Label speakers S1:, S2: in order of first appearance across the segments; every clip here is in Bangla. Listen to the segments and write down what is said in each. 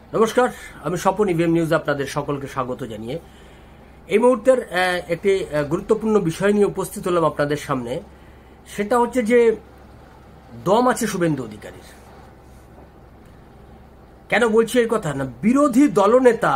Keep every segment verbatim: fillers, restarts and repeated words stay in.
S1: নমস্কার, আমি স্বপন ইভিএম নিউজ আপনাদের সকলকে স্বাগত জানিয়ে এই মুহূর্তের একটি গুরুত্বপূর্ণ বিষয় নিয়ে উপস্থিত হলাম আপনাদের সামনে। সেটা হচ্ছে যে দম আছে শুভেন্দু অধিকারীর। কেন বলছি এই কথা? না, বিরোধী দলনেতা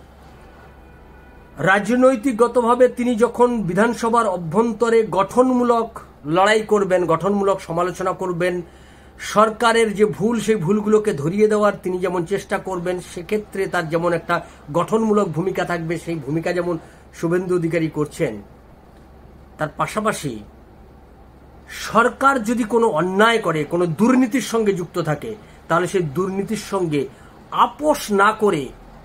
S1: রাজনৈতিকগতভাবে তিনি যখন বিধানসভার অভ্যন্তরে গঠনমূলক লড়াই করবেন, গঠনমূলক সমালোচনা করবেন, সরকারের যে ভুল সেই ভুলগুলোকে ধরিয়ে দেওয়ার তিনি যেমন চেষ্টা করবেন, সেক্ষেত্রে তার যেমন একটা গঠনমূলক ভূমিকা থাকবে, সেই ভূমিকা যেমন শুভেন্দু অধিকারী করছেন, তার পাশাপাশি সরকার যদি কোনো অন্যায় করে, কোনো দুর্নীতির সঙ্গে যুক্ত থাকে, তাহলে সেই দুর্নীতির সঙ্গে আপোষ না করে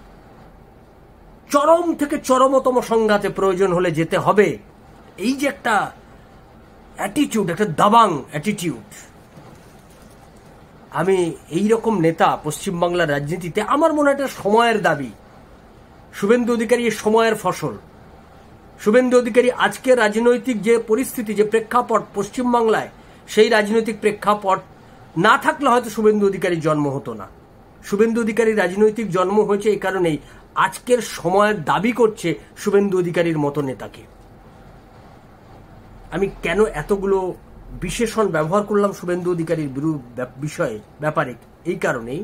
S1: চরম থেকে চরমতম সংঘাতে প্রয়োজন হলে যেতে হবে। এই যে একটা অ্যাটিটিউড, একটা দাবাং অ্যাটিটিউড, আমি এই রকম নেতা পশ্চিমবাংলার রাজনীতিতে আমার মনে হয় একটা সময়ের দাবি। শুভেন্দু অধিকারী এর সময়ের ফসল। শুভেন্দু অধিকারী আজকে রাজনৈতিক যে পরিস্থিতি, যে প্রেক্ষাপট পশ্চিমবাংলায়, সেই রাজনৈতিক প্রেক্ষাপট না থাকলে হয়তো শুভেন্দু অধিকারীর জন্ম হতো না। শুভেন্দু অধিকারীর রাজনৈতিক জন্ম হয়েছে এই কারণেই আজকের সময়ের দাবি করছে শুভেন্দু অধিকারীর মতো নেতাকে। আমি কেন এতগুলো বিশেষণ ব্যবহার করলাম শুভেন্দু অধিকারীর বিষয়ে ব্যাপারে, এই কারণেই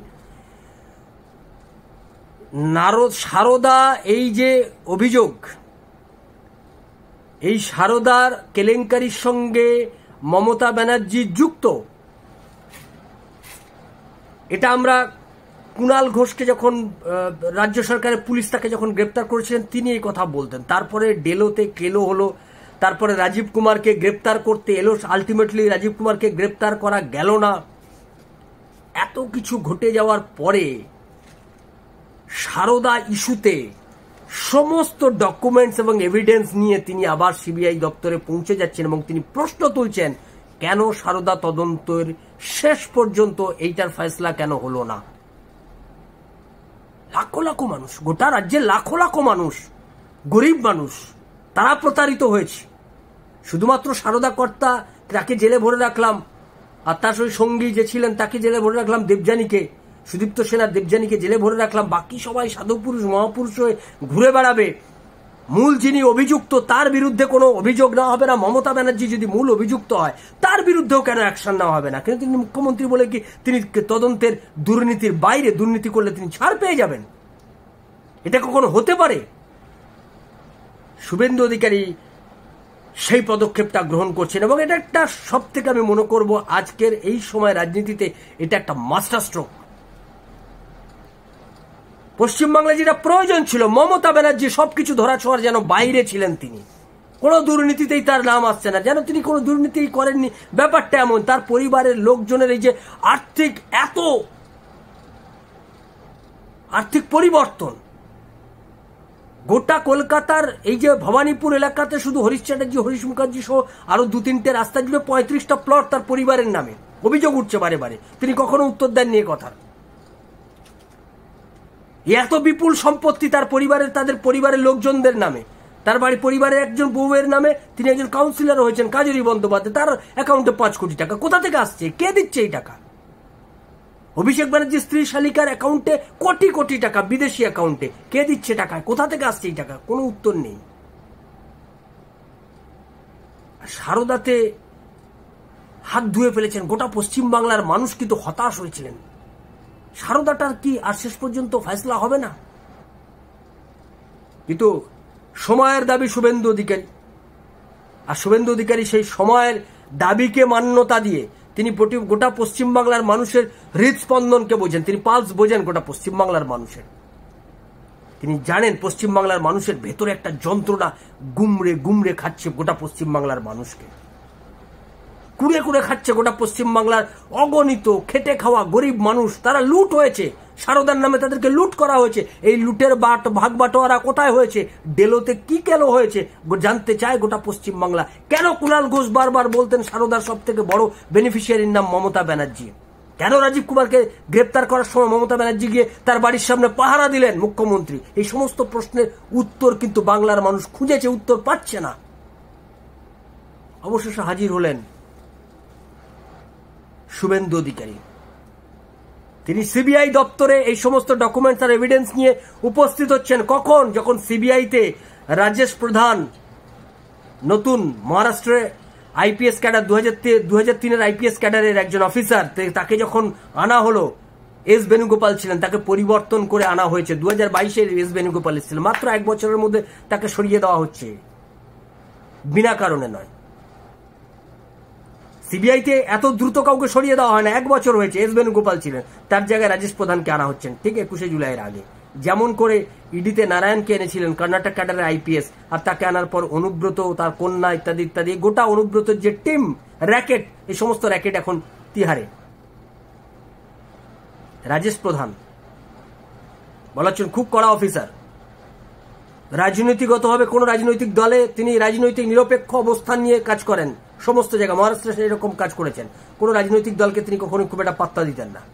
S1: নারদ সারদা এই যে অভিযোগ, এই সারদার কেলেঙ্কারির সঙ্গে মমতা ব্যানার্জি যুক্ত, এটা আমরা কুণাল ঘোষকে যখন রাজ্য সরকারের পুলিশ তাকে যখন গ্রেপ্তার করেছিলেন তিনি এই কথা বলতেন। তারপরে ডেলোতে কেলো হলো, তারপরে রাজীব কুমারকে গ্রেপ্তার করতে এলো, আলটিমেটলি রাজীব কুমারকে গ্রেপ্তার করা গেল না। এত কিছু ঘটে যাওয়ার পরে সারদা ইস্যুতে সমস্ত ডকুমেন্টস এবং এভিডেন্স নিয়ে তিনি আবার সিবিআই দপ্তরে পৌঁছে যাচ্ছেন এবং তিনি প্রশ্ন তুলছেন, কেন সারদা তদন্তের শেষ পর্যন্ত এইটার ফয়সলা কেন হলো না? লাখো লাখো মানুষ, গোটা রাজ্যের লাখো লাখো মানুষ, গরিব মানুষ, তারা প্রতারিত হয়েছে। শুধুমাত্র সারদা কর্তা, তাকে জেলে ভরে রাখলাম, আর তার সঙ্গী যে ছিলেন তাকে জেলে ভরে রাখলাম, দেবযানীকে, সুদীপ্ত সেনা দেবযানীকে জেলে ভরে রাখলাম, বাকি সবাই সাধুপুরুষ মহাপুরুষ হয়ে ঘুরে বেড়াবে। মূল যিনি অভিযুক্ত তার বিরুদ্ধে কোনো অভিযোগ নেওয়া হবে না। মমতা ব্যানার্জি যদি মূল অভিযুক্ত হয় তার বিরুদ্ধেও কেন অ্যাকশন নেওয়া হবে না? কিন্তু তিনি মুখ্যমন্ত্রী বলে কি তিনি তদন্তের দুর্নীতির বাইরে দুর্নীতি করলে তিনি ছাড় পেয়ে যাবেন? এটা কখনো হতে পারে? শুভেন্দু অধিকারী সেই পদক্ষেপটা গ্রহণ করছেন এবং এটা একটা সব থেকে আমি মনে করব আজকের এই সময় রাজনীতিতে এটা একটা মাস্টার স্ট্রোক। পশ্চিমবাংলায় যেটা প্রয়োজন ছিল, মমতা ব্যানার্জি সবকিছু ধরাছোঁয়ার যেন বাইরে ছিলেন, তিনি কোনো দুর্নীতিতেই তার নাম আসছে না, যেন তিনি কোনো দুর্নীতি করেননি। ব্যাপারটা এমন, তার পরিবারের লোকজনের এই যে আর্থিক এত আর্থিক পরিবর্তন, গোটা কলকাতার এই যে ভবানীপুর এলাকাতে শুধু হরিশ চ্যাটার্জি, হরিশ মুখার্জি সহ আরো দু তিনটে রাস্তা জুড়ে পঁয়ত্রিশটা প্লট তার পরিবারের নামে। অভিযোগ উঠছে বারে বারে, তিনি কখনো উত্তর দেননি এ কথার। এত বিপুল সম্পত্তি তার পরিবারের, তাদের পরিবারের লোকজনদের নামে, তার বাড়ি পরিবারের একজন বউয়ের নামে, তিনি একজন কাউন্সিলর হয়েছেন কাজরি বন্দ্যোপাধ্যায়, তার অ্যাকাউন্টে পাঁচ কোটি টাকা। কোথা থেকে আসছে? কে দিচ্ছে এই টাকা? অভিষেক ব্যানার্জির স্ত্রী শালিকার অ্যাকাউন্টে কোটি কোটি টাকা, বিদেশি অ্যাকাউন্টে। কে দিচ্ছে টাকা? কোথা থেকে আসছে এই টাকা? কোনো উত্তর নেই। সারদাতে হাত ধুয়ে ফেলেছেন গোটা পশ্চিমবাংলার মানুষ, কিন্তু হতাশ হয়েছিলেন। সারদাটার কি আর শেষ পর্যন্ত ফয়সলা হবে না? কিন্তু সময়ের দাবি শুভেন্দু অধিকারী, আর শুভেন্দু অধিকারী সেই সময়ের দাবিকে মান্যতা দিয়ে তিনি গোটা পশ্চিমবাংলার মানুষের হৃদস্পন্দনকে বোঝেন, তিনি পালস বোঝেন গোটা পশ্চিমবাংলার মানুষের। তিনি জানেন পশ্চিমবাংলার মানুষের ভেতরে একটা যন্ত্রণা গুমড়ে গুমড়ে খাচ্ছে গোটা পশ্চিমবাংলার মানুষকে, কুড়ে কুড়ে খাচ্ছে গোটা পশ্চিমবাংলার অগণিত খেটে খাওয়া গরিব মানুষ। তারা লুট হয়েছে, সারদার নামে তাদেরকে লুট করা হয়েছে। এই লুটের বাট ভাগ বাটোয়ারা কোথায় হয়েছে? ডেলোতে কি কেন হয়েছে জানতে চায় গোটা পশ্চিমবাংলা। কেন কুণাল ঘোষ বারবার বলতেন সারদার সব থেকে বড় বেনিফিশিয়ারির নাম মমতা ব্যানার্জি? কেন রাজীব কুমারকে গ্রেপ্তার করার সময় মমতা ব্যানার্জি গিয়ে তার বাড়ির সামনে পাহারা দিলেন মুখ্যমন্ত্রী? এই সমস্ত প্রশ্নের উত্তর কিন্তু বাংলার মানুষ খুঁজেছে, উত্তর পাচ্ছে না। অবশেষে হাজির হলেন শুভেন্দু অধিকারী। তিনি সিবিআই দপ্তরে এই সমস্ত ডকুমেন্টস আর এভিডেন্স নিয়ে উপস্থিত হচ্ছেন কখন? যখন সিবিআইতে রাজেশ প্রধান নতুন মহারাষ্ট্রে আইপিএস ক্যাডার দু হাজার তিনের আইপিএস ক্যাডারের একজন অফিসার, তাকে যখন আনা হলো, এস বেণুগোপাল ছিলেন, তাকে পরিবর্তন করে আনা হয়েছে। দু হাজার বাইশের এস বেণুগোপাল ছিলেন, মাত্র এক বছরের মধ্যে তাকে সরিয়ে দেওয়া হচ্ছে, বিনা কারণে নয়। সিবিআইতে এত দ্রুত কাউকে সরিয়ে দেওয়া হয় না, এক বছর হয়েছে, এস বেণুগোপাল ছিলেন, তার জায়গায় রাজেশ প্রধানকে আনা হচ্ছেন ঠিক একুশে জুলাইয়ের আগে। যেমন করে ইডিতে নারায়ণকে এনেছিলেন কর্ণাটক ক্যাডারের আইপিএস, আর তাকে আনার পর অনুব্রত, তার কন্যা ইত্যাদি ইত্যাদি, গোটা অনুব্রতের যে টিম র্যাকেট, এই সমস্ত র্যাকেট এখন তিহারে। রাজেশ প্রধান বলা হচ্ছেন খুব কড়া অফিসার, রাজনৈতিকগতভাবে কোন রাজনৈতিক দলে তিনি রাজনৈতিক নিরপেক্ষ অবস্থান নিয়ে কাজ করেন, সমস্ত জায়গায় মহারাষ্ট্রে এরকম কাজ করেছেন, কোন রাজনৈতিক দলকে তিনি কখনো খুব একটা পাত্তা দিতেন না।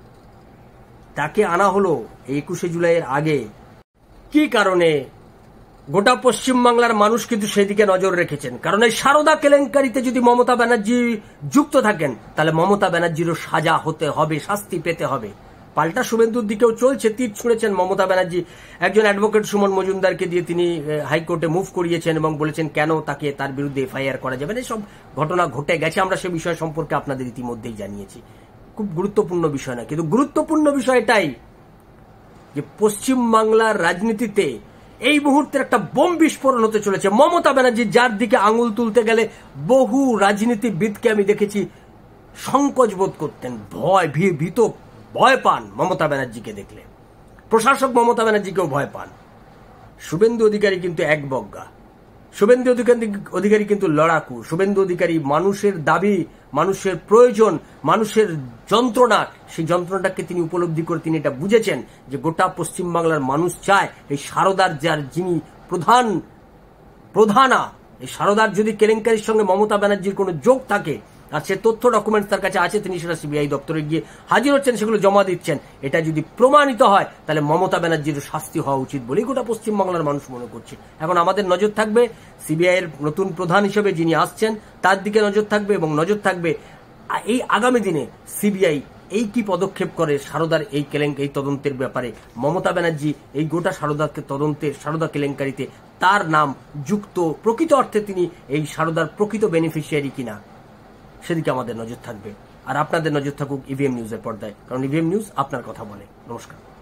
S1: তাকে আনা হলো একুশে জুলাইয়ের আগে। কি কারণে? গোটা পশ্চিমবাংলার মানুষ কিন্তু সেদিকে নজর রেখেছেন, কারণ এই সারদা কেলেঙ্কারিতে যদি মমতা ব্যানার্জি যুক্ত থাকেন, তাহলে মমতা ব্যানার্জিরও সাজা হতে হবে, শাস্তি পেতে হবে। পাল্টা শুভেন্দুর দিকেও চলছে, তীর ছুঁড়েছেন মমতা ব্যানার্জি। একজন অ্যাডভোকেট সুমন মজুমদারকে দিয়ে তিনি হাইকোর্টে মুভ করিয়েছেন এবং বলেছেন কেন তাকে, তার বিরুদ্ধে এফআইআর করা যাবে না। এসব ঘটনা ঘটে গেছে, আমরা সে বিষয় সম্পর্কে আপনাদের ইতিমধ্যেই জানিয়েছি। খুব গুরুত্বপূর্ণ বিষয় না, কিন্তু গুরুত্বপূর্ণ বিষয় এটাই যে পশ্চিমবাংলার রাজনীতিতে এই মুহূর্তে একটা বোম বিস্ফোরণ হতে চলেছে। মমতা ব্যানার্জি যার দিকে আঙুল তুলতে গেলে বহু রাজনীতিবিদকে আমি দেখেছি সংকোচ বোধ করতেন, ভয় ভীত ভয় পান মমতা ব্যানার্জিকে দেখলে, প্রশাসক মমতা ব্যানার্জিকেও ভয় পান। শুভেন্দু অধিকারী কিন্তু এক বজ্ঞা, শুভেন্দু অধিকারী কিন্তু লড়াকু, শুভেন্দু অধিকারী মানুষের দাবি, মানুষের প্রয়োজন, মানুষের যন্ত্রণা, সেই যন্ত্রণাটাকে তিনি উপলব্ধি করে তিনি এটা বুঝেছেন যে গোটা পশ্চিমবাংলার মানুষ চায় এই সারদার, যার যিনি প্রধান প্রধানা, এই সারদার যদি কেলেঙ্কারির সঙ্গে মমতা ব্যানার্জির কোনো যোগ থাকে, আর সে তথ্য ডকুমেন্টস তার কাছে আছে, তিনি সেটা সিবিআই দপ্তরে গিয়ে হাজির হচ্ছেন, সেগুলো জমা দিচ্ছেন, এটা যদি প্রমাণিত হয় তাহলে মমতা ব্যানার্জির শাস্তি হওয়া উচিত বলেই গোটা পশ্চিমবাংলার মানুষ মনে করছে। এখন আমাদের নজর থাকবে সিবিআই এর নতুন প্রধান হিসেবে যিনি আসছেন তার দিকে নজর থাকবে, এবং নজর থাকবে এই আগামী দিনে সিবিআই এই কি পদক্ষেপ করে সারদার এই কেলেঙ্কারি, এই তদন্তের ব্যাপারে। মমতা ব্যানার্জি এই গোটা সারদাকে তদন্তের, সারদা কেলেঙ্কারিতে তার নাম যুক্ত, প্রকৃত অর্থে তিনি এই সারদার প্রকৃত বেনিফিশিয়ারি কিনা, সেদিকে আমাদের নজর থাকবে। আর আপনাদের নজর থাকুক ইভিএম নিউজের পর্দায়, কারণ ইভিএম নিউজ আপনার কথা বলে। নমস্কার।